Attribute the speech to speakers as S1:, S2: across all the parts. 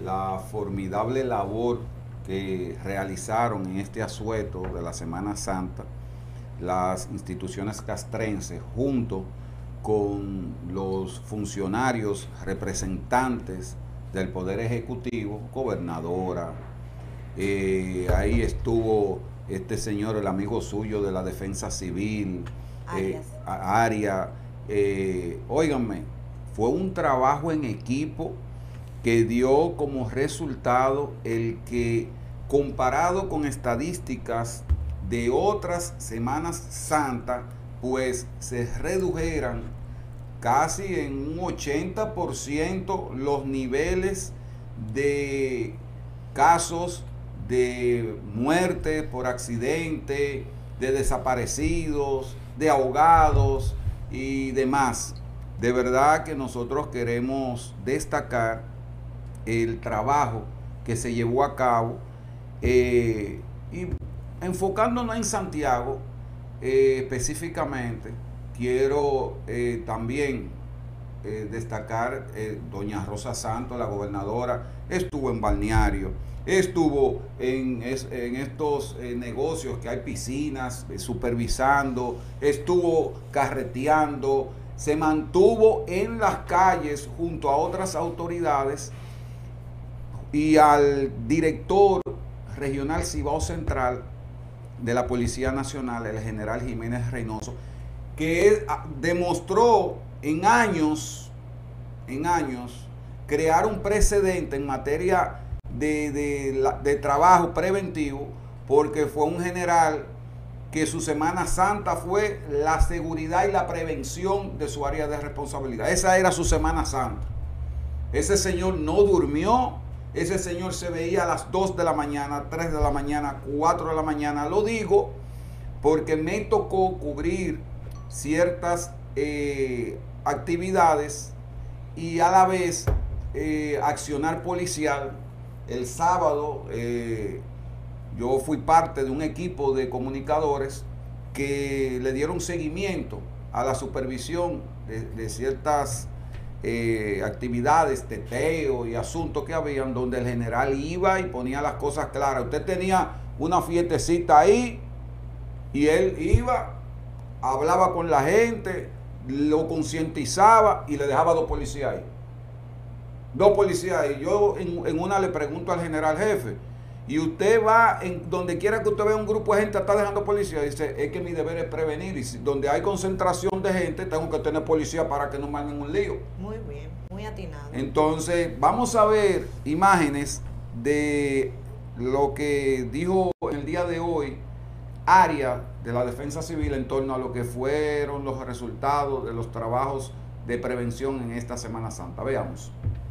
S1: la formidable labor que realizaron en este asueto de la Semana Santa las instituciones castrenses junto con los funcionarios representantes del Poder Ejecutivo, gobernadora, ahí estuvo este señor, el amigo suyo de la Defensa Civil, Arias. Óiganme, fue un trabajo en equipo que dio como resultado el que, comparado con estadísticas de otras Semanas Santas, pues se redujeran casi en un 80% los niveles de casos de muerte por accidente, de desaparecidos, de ahogados y demás. De verdad que nosotros queremos destacar el trabajo que se llevó a cabo y enfocándonos en Santiago específicamente. Quiero también destacar doña Rosa Santos, la gobernadora, estuvo en balneario, estuvo en estos negocios que hay piscinas, supervisando, estuvo carreteando, se mantuvo en las calles junto a otras autoridades y al director regional Cibao Central de la Policía Nacional, el general Jiménez Reynoso, que demostró en años crear un precedente en materia de trabajo preventivo, porque fue un general que su Semana Santa fue la seguridad y la prevención de su área de responsabilidad. Esa era su Semana Santa. Ese señor no durmió, ese señor se veía a las 2 de la mañana, 3 de la mañana, 4 de la mañana. Lo digo porque me tocó cubrir ciertas actividades y a la vez accionar policial. El sábado yo fui parte de un equipo de comunicadores que le dieron seguimiento a la supervisión de ciertas actividades, teteo y asuntos que habían, donde el general iba y ponía las cosas claras. Usted tenía una fiestecita ahí y él iba, hablaba con la gente, lo concientizaba y le dejaba dos policías ahí. Dos policías ahí. Yo en una le pregunto al general jefe, y usted va en donde quiera que usted vea un grupo de gente, está dejando policía. Dice, es que mi deber es prevenir, y donde hay concentración de gente tengo que tener policía para que no me hagan un lío.
S2: Muy bien, muy atinado.
S1: Entonces vamos a ver imágenes de lo que dijo en el día de hoy Arias de la Defensa Civil en torno a lo que fueron los resultados de los trabajos de prevención en esta Semana Santa. Veamos.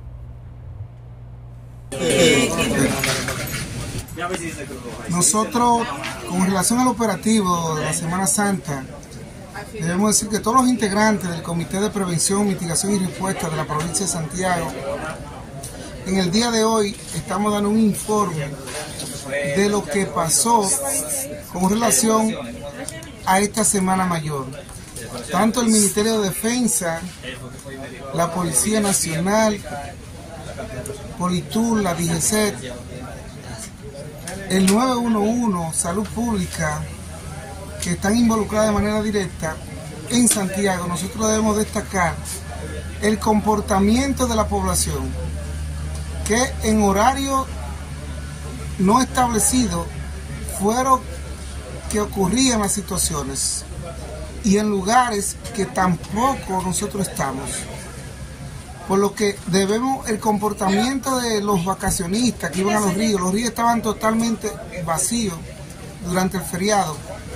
S3: Nosotros, con relación al operativo de la Semana Santa, debemos decir que todos los integrantes del Comité de Prevención, Mitigación y Respuesta de la provincia de Santiago, en el día de hoy estamos dando un informe de lo que pasó con relación a esta Semana Mayor. Tanto el Ministerio de Defensa, la Policía Nacional, Politur, la DGCET, el 911, Salud Pública, que están involucradas de manera directa en Santiago. Nosotros debemos destacar el comportamiento de la población, que en horario no establecido fueron que ocurrían las situaciones y en lugares que tampoco nosotros estamos. Por lo que debemos el comportamiento de los vacacionistas que iban a los ríos estaban totalmente vacíos durante el feriado.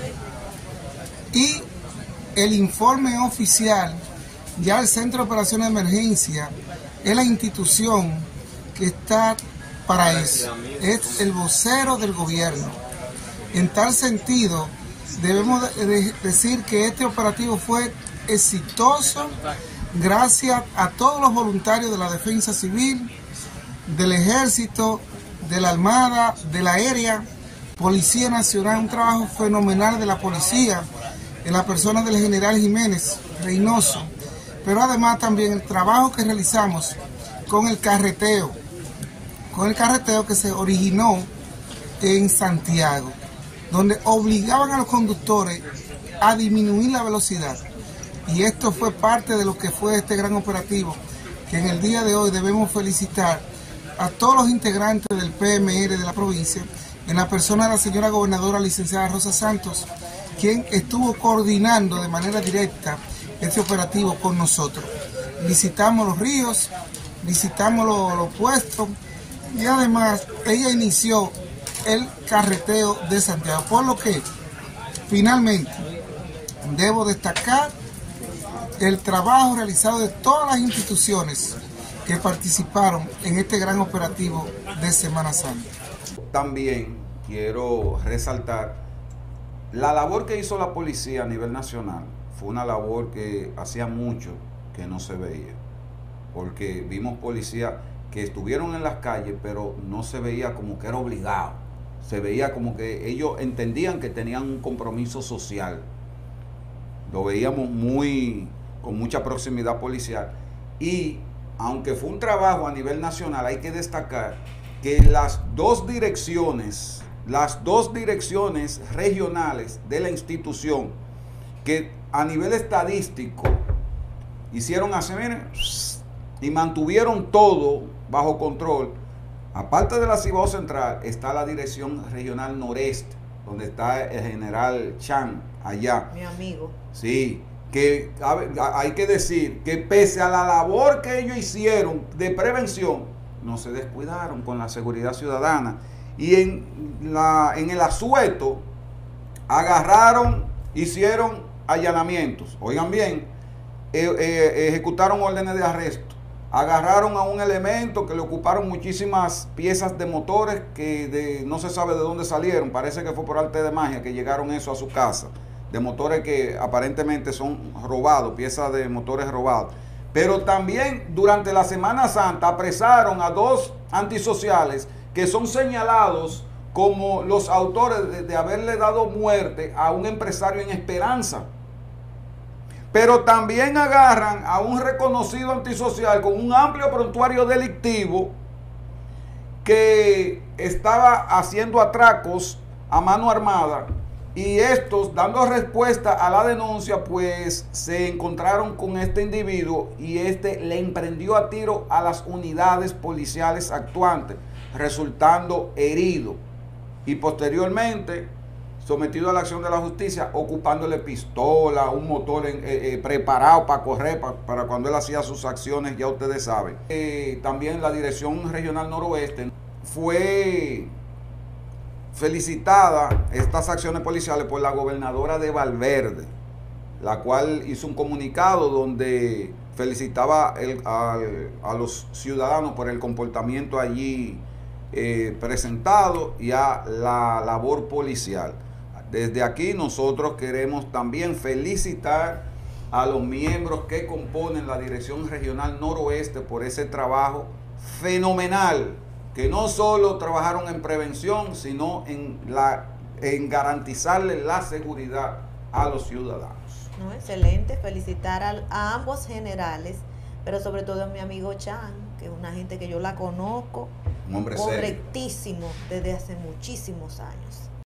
S3: Y el informe oficial, ya el Centro de Operaciones de Emergencia es la institución que está para eso, es el vocero del gobierno. En tal sentido, debemos decir que este operativo fue exitoso gracias a todos los voluntarios de la Defensa Civil, del Ejército, de la Armada, de la Aérea, Policía Nacional, un trabajo fenomenal de la policía, en la persona del general Jiménez Reynoso, pero además también el trabajo que realizamos con el carreteo, con el carreteo que se originó en Santiago, donde obligaban a los conductores a disminuir la velocidad. Y esto fue parte de lo que fue este gran operativo, que en el día de hoy debemos felicitar a todos los integrantes del PMR de la provincia, en la persona de la señora gobernadora licenciada Rosa Santos, quien estuvo coordinando de manera directa este operativo con nosotros. Visitamos los ríos, visitamos los puestos y además ella inició el carreteo de Santiago, por lo que finalmente debo destacar el trabajo realizado de todas las instituciones que participaron en este gran operativo de Semana Santa.
S1: También quiero resaltar la labor que hizo la policía a nivel nacional. Fue una labor que hacía mucho que no se veía, porque vimos policías que estuvieron en las calles, pero no se veía como que era obligado, se veía como que ellos entendían que tenían un compromiso social. Lo veíamos con mucha proximidad policial, y aunque fue un trabajo a nivel nacional, hay que destacar que las dos direcciones regionales de la institución, que a nivel estadístico hicieron así, miren, y mantuvieron todo bajo control. Aparte de la Cibao Central, está la Dirección Regional Noreste, donde está el general Chan, allá.
S2: Mi amigo.
S1: Sí, que hay que decir que pese a la labor que ellos hicieron de prevención, no se descuidaron con la seguridad ciudadana. Y en el asueto hicieron allanamientos. Oigan bien, ejecutaron órdenes de arresto. Agarraron a un elemento que le ocuparon muchísimas piezas de motores que no se sabe de dónde salieron. Parece que fue por arte de magia que llegaron eso a su casa. De motores que aparentemente son robados, piezas de motores robados. Pero también durante la Semana Santa apresaron a dos antisociales que son señalados como los autores de haberle dado muerte a un empresario en Esperanza. Pero también agarran a un reconocido antisocial con un amplio prontuario delictivo que estaba haciendo atracos a mano armada, y estos, dando respuesta a la denuncia, pues se encontraron con este individuo y este le emprendió a tiro a las unidades policiales actuantes, resultando herido y posteriormente sometido a la acción de la justicia, ocupándole pistola, un motor preparado para correr, para cuando él hacía sus acciones, ya ustedes saben. También la Dirección Regional Noroeste fue felicitada, estas acciones policiales, por la gobernadora de la cual hizo un comunicado donde felicitaba a los ciudadanos por el comportamiento allí presentado y a la labor policial. Desde aquí nosotros queremos también felicitar a los miembros que componen la Dirección Regional Noroeste por ese trabajo fenomenal, que no solo trabajaron en prevención, sino en garantizarle la seguridad a los ciudadanos.
S2: No, excelente, felicitar a ambos generales, pero sobre todo a mi amigo Chan, que es una gente que yo la conozco,
S1: Un hombre serio,
S2: correctísimo desde hace muchísimos años.